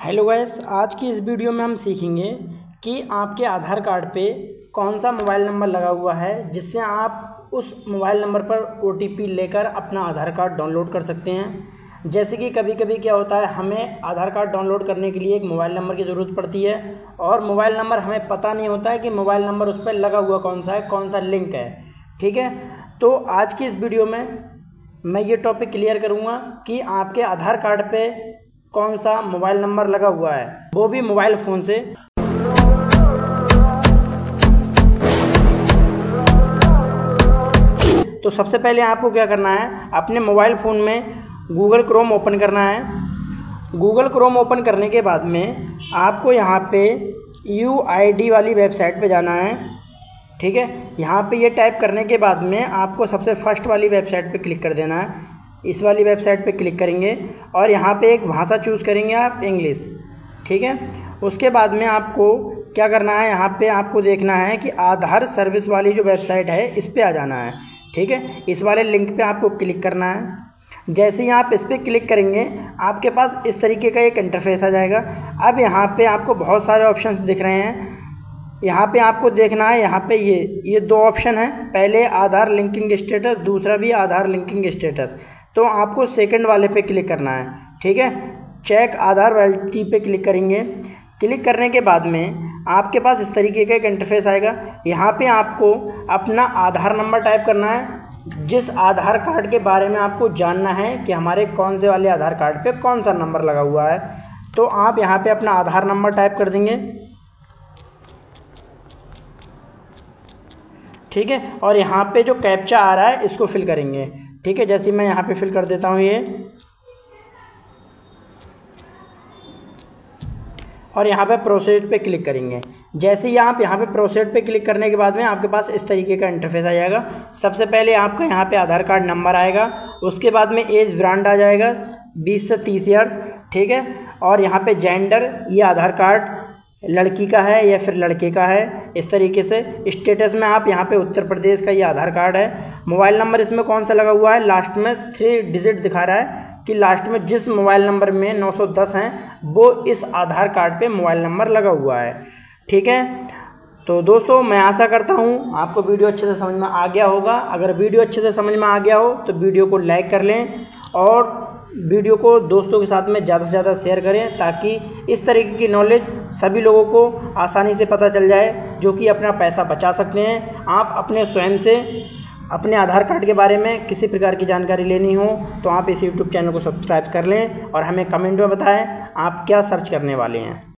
Hello guys, आज की इस वीडियो में हम सीखेंगे कि आपके आधार कार्ड पे कौन सा मोबाइल नंबर लगा हुआ है जिससे आप उस मोबाइल नंबर पर OTP लेकर अपना आधार कार्ड डाउनलोड कर सकते हैं। जैसे कि कभी कभी क्या होता है, हमें आधार कार्ड डाउनलोड करने के लिए एक मोबाइल नंबर की ज़रूरत पड़ती है और मोबाइल नंबर हमें पता नहीं होता है कि मोबाइल नंबर उस पर लगा हुआ कौन सा है, कौन सा लिंक है। ठीक है, तो आज की इस वीडियो में मैं ये टॉपिक क्लियर करूँगा कि आपके आधार कार्ड पे कौन सा मोबाइल नंबर लगा हुआ है, वो भी मोबाइल फ़ोन से। तो सबसे पहले आपको क्या करना है, अपने मोबाइल फ़ोन में गूगल क्रोम ओपन करना है। गूगल क्रोम ओपन करने के बाद में आपको यहाँ पे UID वाली वेबसाइट पे जाना है। ठीक है, यहाँ पे ये टाइप करने के बाद में आपको सबसे फर्स्ट वाली वेबसाइट पे क्लिक कर देना है। इस वाली वेबसाइट पे क्लिक करेंगे और यहाँ पे एक भाषा चूज़ करेंगे आप, इंग्लिश। ठीक है, उसके बाद में आपको क्या करना है, यहाँ पे आपको देखना है कि आधार सर्विस वाली जो वेबसाइट है इस पे आ जाना है। ठीक है, इस वाले लिंक पे आपको क्लिक करना है। जैसे ही आप इस पर क्लिक करेंगे आपके पास इस तरीके का एक इंटरफेस आ जाएगा। अब यहाँ पे आपको बहुत सारे ऑप्शंस दिख रहे हैं। यहाँ पे आपको देखना है, यहाँ पे ये दो ऑप्शन है, पहले आधार लिंकिंग स्टेटस, दूसरा भी आधार लिंकिंग स्टेटस। तो आपको सेकंड वाले पे क्लिक करना है। ठीक है, चेक आधार वैलिडिटी पे क्लिक करेंगे। क्लिक करने के बाद में आपके पास इस तरीके का एक इंटरफेस आएगा। यहाँ पे आपको अपना आधार नंबर टाइप करना है, जिस आधार कार्ड के बारे में आपको जानना है कि हमारे कौन से वाले आधार कार्ड पे कौन सा नंबर लगा हुआ है। तो आप यहाँ पे अपना आधार नंबर टाइप कर देंगे। ठीक है, और यहाँ पे जो कैप्चा आ रहा है इसको फिल करेंगे। ठीक है, जैसे मैं यहाँ पे फिल कर देता हूँ ये, और यहाँ पे प्रोसीड पे क्लिक करेंगे। जैसे ही आप यहाँ पे प्रोसीड पे क्लिक करने के बाद में आपके पास इस तरीके का इंटरफेस आ जाएगा। सबसे पहले आपका यहाँ पे आधार कार्ड नंबर आएगा, उसके बाद में एज ब्रांड आ जाएगा 20 से 30 ईयर्स। ठीक है, और यहाँ पे जेंडर, ये आधार कार्ड लड़की का है या फिर लड़के का है, इस तरीके से। स्टेटस में आप यहाँ पे उत्तर प्रदेश का ये आधार कार्ड है। मोबाइल नंबर इसमें कौन सा लगा हुआ है, लास्ट में 3 डिजिट दिखा रहा है कि लास्ट में जिस मोबाइल नंबर में 910 हैं वो इस आधार कार्ड पे मोबाइल नंबर लगा हुआ है। ठीक है, तो दोस्तों मैं आशा करता हूँ आपको वीडियो अच्छे से समझ में आ गया होगा। अगर वीडियो अच्छे से समझ में आ गया हो तो वीडियो को लाइक कर लें और वीडियो को दोस्तों के साथ में ज़्यादा से ज़्यादा शेयर करें, ताकि इस तरीके की नॉलेज सभी लोगों को आसानी से पता चल जाए, जो कि अपना पैसा बचा सकते हैं। आप अपने स्वयं से अपने आधार कार्ड के बारे में किसी प्रकार की जानकारी लेनी हो तो आप इस YouTube चैनल को सब्सक्राइब कर लें और हमें कमेंट में बताएं आप क्या सर्च करने वाले हैं।